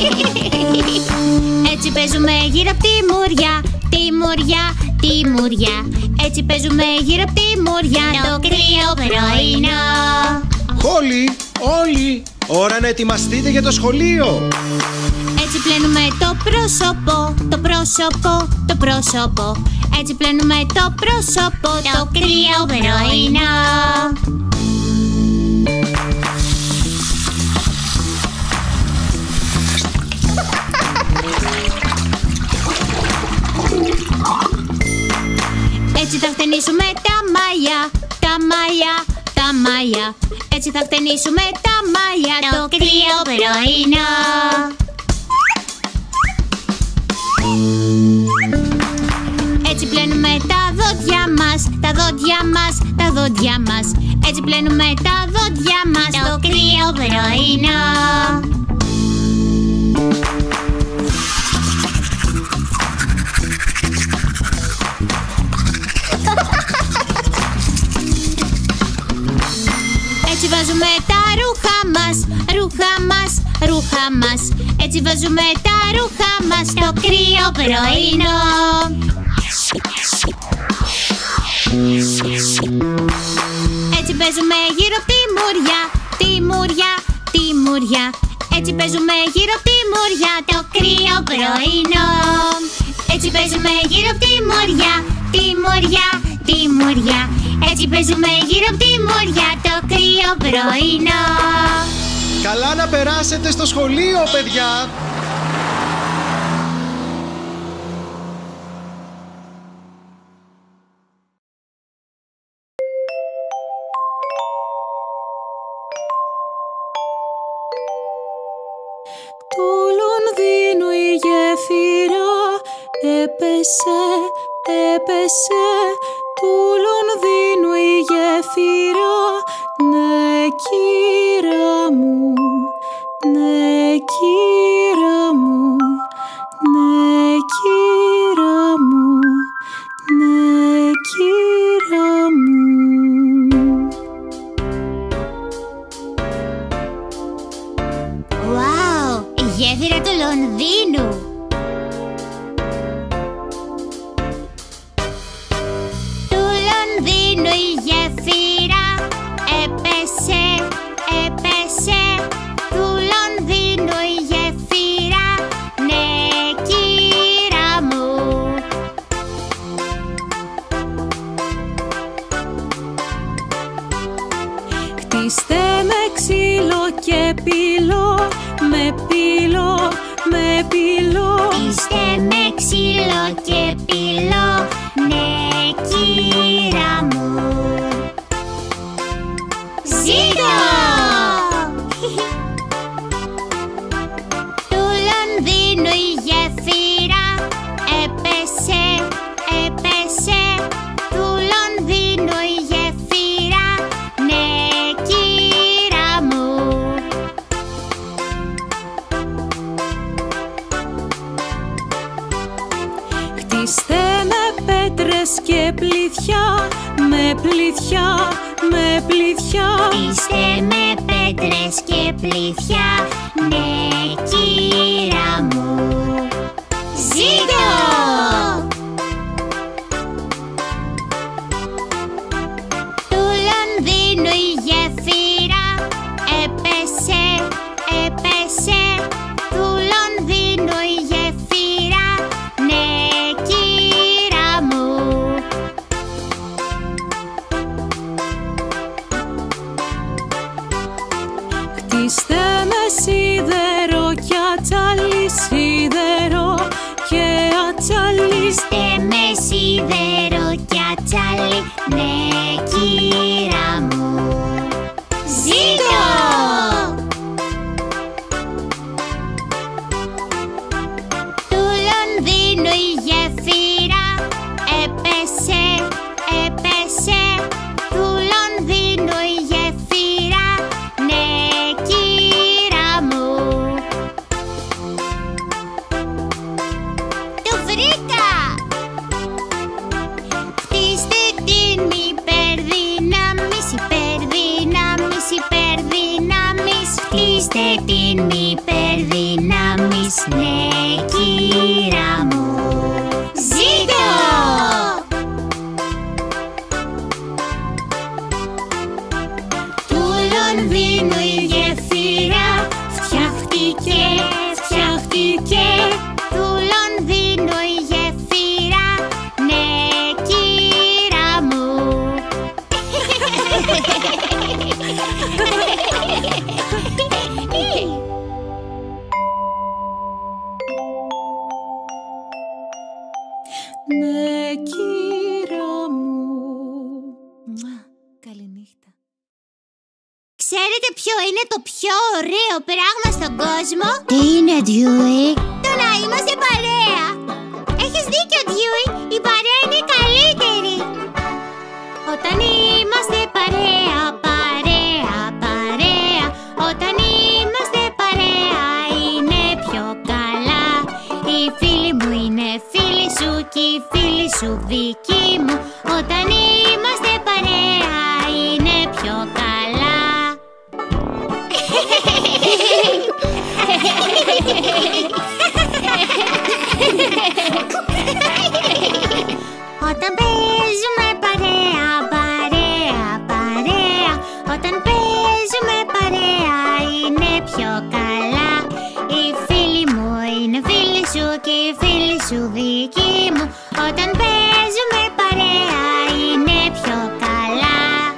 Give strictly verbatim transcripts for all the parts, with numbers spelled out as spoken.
Έτσι παίζουμε γύρω απ' τη μουριά, τη μουριά, τη μουριά. Έτσι παίζουμε γύρω απ' τη μουριά το κρύο πρωινό. Όλοι, όλοι, ώρα να ετοιμαστείτε για το σχολείο. Έτσι πλένουμε το πρόσωπο, το πρόσωπο, το πρόσωπο. Έτσι πλένουμε το πρόσωπο το κρύο πρωινό. Έτσι θα χτενίσουμε τα μαλλιά, τα μαλλιά, τα μαλλιά. Έτσι θα χτενίσουμε τα μαλλιά το κρύο πρωινό. Έτσι πλένουμε τα δόντια μας, τα δόντια μας, τα δόντια μας. Έτσι πλένουμε τα δόντια μας το κρύο πρωινό. Έτσι βάζουμε τα ρούχα μας, ρούχα μας, ρούχα μας. Έτσι βάζουμε τα ρούχα μας στο κρύο πρωινό. Έτσι παίζουμε γύρω απ' τη μουριά, τη μουριά, τη μουριά. Έτσι παίζουμε γύρω απ' τη μουριά το κρύο πρωινό. Έτσι παίζουμε γύρω απ' τη μουριά, τη μουριά, τη μουριά. Έτσι παίζουμε γύρω απ' τη μουριά το κρύο πρωινό. Καλά να περάσετε στο σχολείο, παιδιά. Του Λονδίνου η γέφυρα έπεσε, έπεσε. Του Λονδίνου η γέφυρα, ναι κύρα μου, ναι κύρα μου, ναι κύρα μου, ναι κύρα μου. Wow, η γέφυρα του Λονδίνου. Του Λονδίνου η γέφυρα έπεσε, έπεσε. Του Λονδίνου η γέφυρα, ναι κύρα μου. Χτίστε με ξύλο και πύλο, με πύλο, με πύλο. Είστε με ξύλο και πύλο, ναι κύρα μου. Ζήτω! Του Λονδίνου η γέφυρα έπεσε, έπεσε. Του Λονδίνου η γέφυρα, ναι κύρα μου. Χτίστε με πέτρες και πλήθια, με πλήθια, με πλήθια. Είστε με πέτρες και πλήθια, ναι κύρα μου. Ζήτω! Του Λονδίνου η γέφυρα έπεσε, έπεσε. Του Λονδίνου η γέφυρα, ναι κύρα μου. Χτίστε με σίδερο και ατσάλι, σίδερο και ατσάλι. Είστε με σίδερο και ατσάλι, ναι κύρα μου. Ζήτω! Του Λονδίνου η γέφυρα έπεσε, έπεσε. Του Λονδίνου η γέφυρα, ναι κύρα μου. Το βρήκα! Χτίστε την μη την υπερδύναμης, ναι κύρα μου. Ζήτω! Του Λονδίνου η γέφυρα φτιάχτηκε, φτιάχτηκε. Του Λονδίνου η γέφυρα, ναι κύρα μου. Ναι, κύρα μου. Καληνύχτα. Ξέρετε ποιο είναι το πιο ωραίο πράγμα στον κόσμο? Τι είναι, Dewey? Το να είμαστε παρέα. Έχεις δίκιο, Dewey. Η παρέα είναι η καλύτερη. Όταν είμαστε παρέα, παρέα, παρέα. Όταν είμαστε παρέα είναι πιο καλά. Οι φίλοι μου είναι φίλοι σου και οι φίλοι σου δικοί μου. Όταν είμαστε παρέα είναι πιο καλά. Όταν παίζουμε παρέα, παρέα, παρέα. Όταν παίζουμε παρέα είναι πιο καλά. Οι φίλοι μου είναι φίλοι σου και οι φίλοι σου δικοί μου. Όταν παίζουμε παρέα είναι πιο καλά.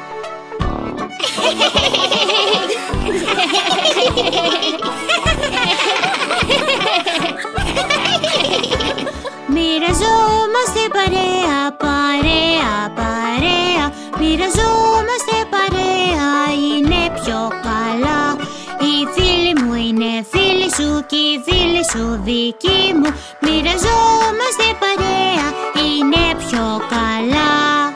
Μοιραζόμαστε παρέα, παρέα, παρέα. Μοιραζόμαστε παρέα, είναι πιο καλά. Οι φίλοι μου είναι φίλοι σου και οι φίλοι σου δικοί μου. Μοιραζόμαστε παρέα, είναι πιο καλά.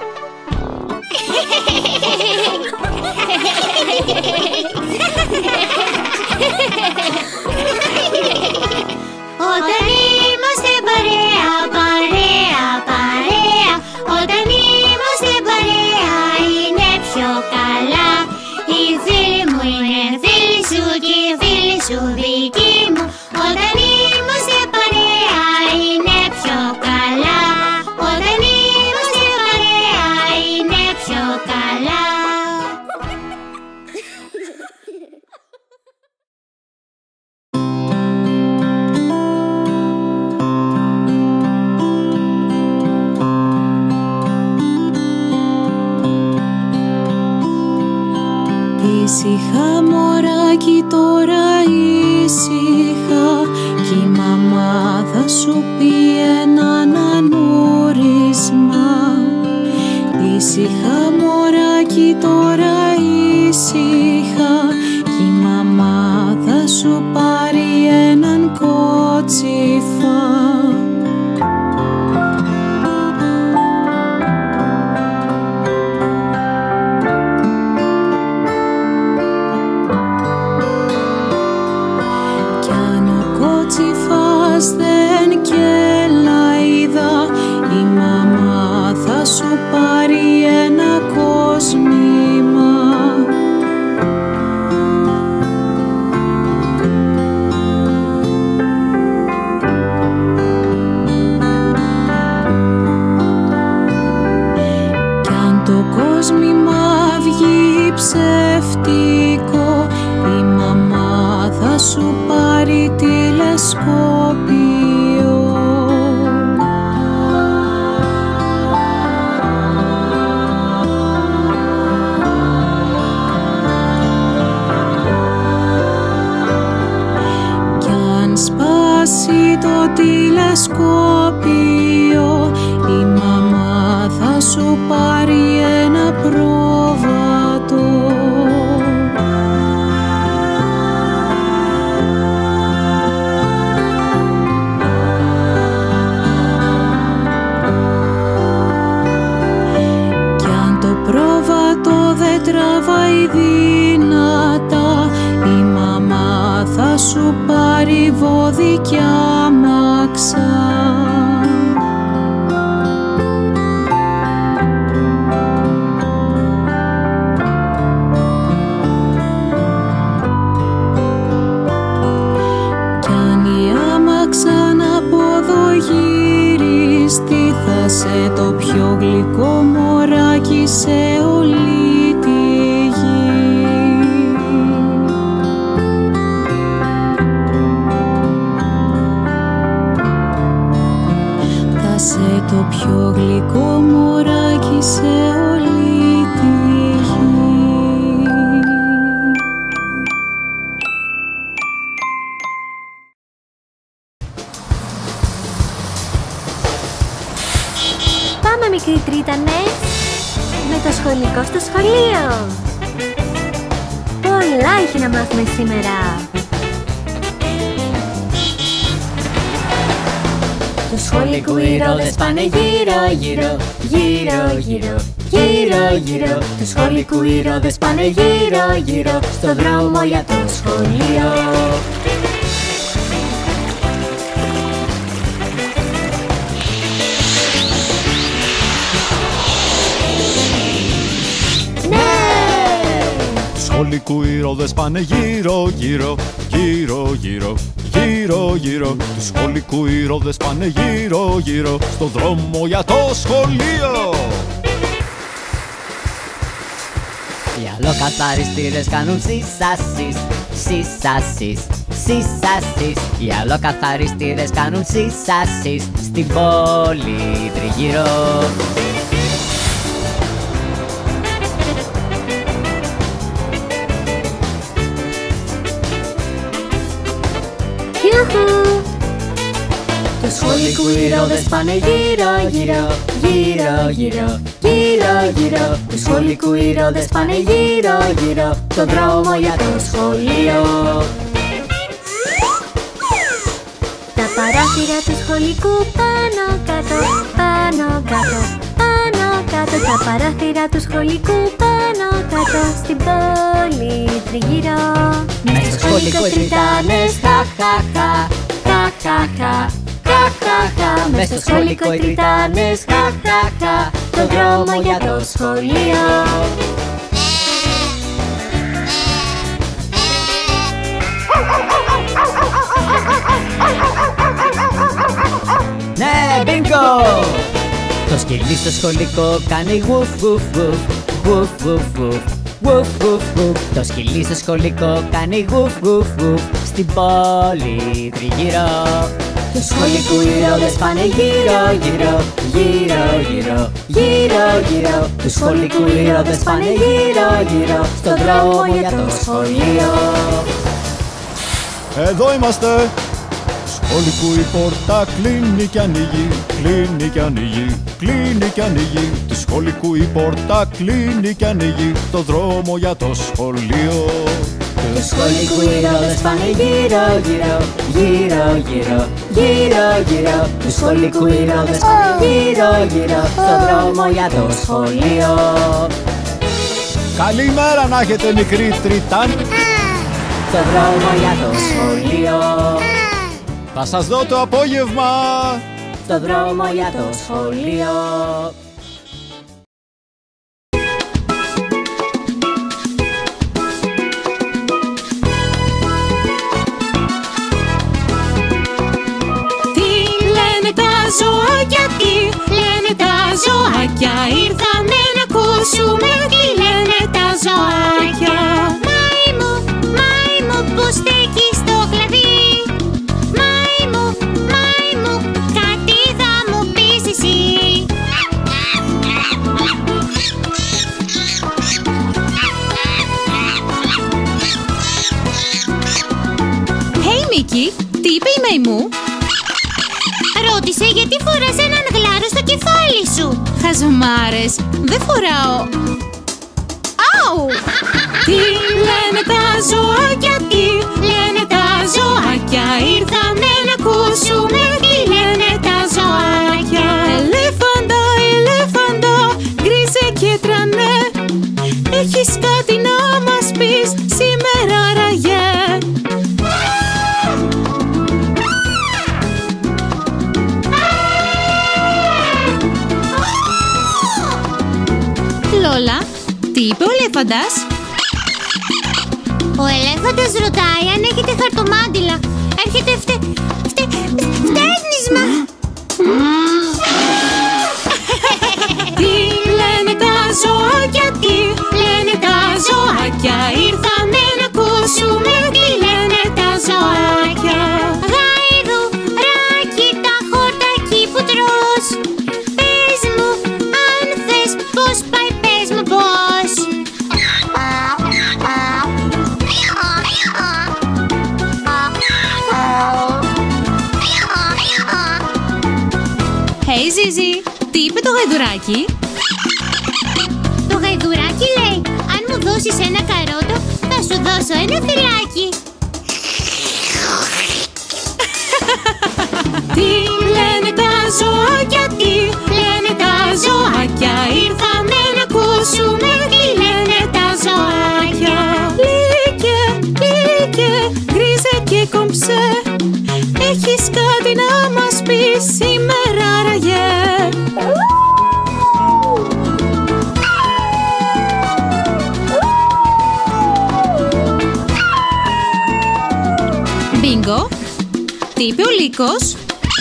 Όταν είμαστε παρέα, παρέα, παρέα. Όταν είμαστε παρέα είναι πιο καλά. Οι φίλοι μου είναι φίλοι σου και οι φίλοι σου δικοί μου. Όταν είμαστε παρέα είναι πιο καλά. Όταν είμαστε παρέα είναι πιο καλά. Ήσυχα μωράκι τώρα, ήσυχα, κι η μαμά θα σου πει έναν ανούρισμα. Ήσυχα μωράκι τώρα, ήσυχα, κι η μαμά θα σου πάρει έναν κότσιφα. Δεν κελαίδα, η μαμά θα σου πάρει ένα κόσμημα. Κι αν το κόσμημα βγει ψεύτικο, η μαμά θα σου πάρει τηλεσκόπιο. Κι αν σπάσει το τηλεσκόπιο, η μαμά θα σου πάρει ένα πρόβατο. Τραβάει δυνατά, η μαμά θα σου πάρει βόδι κι άμαξα. Άσε το πιο γλυκό μωράκι σε όλη τη γη. Άσε το πιο γλυκό μωράκι σε όλη τη γη. Πάμε μικροί τρίτανες, με το σχολικό στο σχολείο. Πολλά έχει να μάθουμε σήμερα. Τους σχολικού ηρώδες πάνε γύρω γύρω, γύρω γύρω, γύρω γύρω. Τους σχολικού ηρώδες πάνε γύρω γύρω, στο δρόμο για το σχολείο. Σχολικού ηρώδες πάνε γύρω γύρω, γύρω γύρω, γύρω γύρω. Τους σχολικού ηρώδες πάνε γύρω γύρω, στο δρόμο για το σχολείο. Οι αλλοκαθαριστήρες κάνουν σισασίς, σισασίς, σισασίς. Οι αλλοκαθαριστήρες κάνουν σισασίς, στην πόλη τριγύρω. Τους σχολικού ηρώδες πάνε γύρω γύρω, γύρω γύρω, γύρω γύρω. Τους σχολικού ηρώδες πάνε γύρω γύρω, το δρόμο για το σχολείο. Τα παράθυρα του σχολικού πάνω κάτω, πάνω κάτω, πάνω κάτω. Τα παράθυρα του σχολικού πάνω κάτω, στην πόλη τριγύρω. Μες στο σχολικό οι τριτάνες, χα χα χα, χα χα χα, χα χα χα. Μες στο σχολικό οι τριτάνες, χα χα χα, το δρόμο για το σχολείο. Ναι, μπίνγκο! Το σκυλί στο σχολικό κάνει γουφ γουφ γουφ, γουφ γουφ γουφ, γουφ γουφ γουφ. Το σκυλί στο σχολικό κάνει γουφ γουφ γουφ, στην πόλη τριγύρω. Τους σχολικού ηρώδες πάνε γύρω γύρω, γύρω γύρω, γύρω γύρω. Τους σχολικού ηρώδες πάνε γύρω γύρω, στο δρόμο για το σχολείο. Εδώ είμαστε! Σχολικού η πόρτα κλείνει και ανοίγει, κλείνει και ανοίγει, κλείνει και ανοίγει. Του σχολικού η πόρτα κλείνει και ανοίγει, το δρόμο για το σχολείο. Του σχολικού ηρώδες πάνε γύρω γύρω, γύρω γύρω, γύρω γύρω. Του σχολικού ηρώδες πάνε γύρω γύρω, το δρόμο για το σχολείο. Καλημέρα να έχετε μικροί τριτάν. Το δρόμο για το σχολείο. Θα σας δω το απόγευμα. Το δρόμο για το σχολείο. Τι λένε τα ζωάκια, τι λένε τα ζωάκια. Ήρθαμε να ακούσουμε τι λένε τα ζωάκια. Μάιμου, μάιμου που στέκει στο κλαδί. Μάιμου, μάιμου, κάτι θα μου πεις εσύ. Hey Mickey, τι είπε η Μαϊμού? Ρώτησε γιατί φοράς έναν γλάρο στο κεφάλι σου. Χαζομάρες, δεν φοράω. Αου! Τι λένε τα ζωάκια, τι λένε τα ζωάκια. Ήρθαμε να ακούσουμε τι λένε τα ζωάκια. Ελέφαντα, ελέφαντα, γκρίζε και τρανέ. Έχεις κάτι να μας πεις σήμερα ραγέ? Λόλα, τι είπε ο ελέφαντας? Ο ελέφαντας ρωτάει αν έχετε χαρτομάτιλα. Έρχεται φτε... φτε... φτέρνισμα. Hey Ζίζη, τι είπε το γαϊδουράκι? Το γαϊδουράκι λέει, αν μου δώσεις ένα καρότο, θα σου δώσω ένα φυλάκι. Τι λένε τα ζωάκια, τι λένε τα ζωάκια, ήρθαμε να ακούσουμε τι λένε τα ζωάκια. Λύκε, λύκε, γκρίζε και κομψέ, έχεις κάτι να μας πεις σήμερα ραγέ? Μπίνγκο, τι είπε ο Λύκος?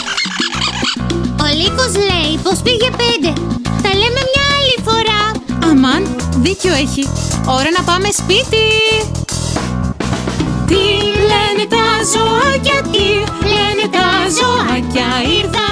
Ο Λύκος λέει πως πήγε πέντε. Τα λέμε μια άλλη φορά. Αμάν, δίκιο έχει. Ώρα να πάμε σπίτι. Τι λένε τα ζωάκια, τι λένε τα ζωάκια, ήρθα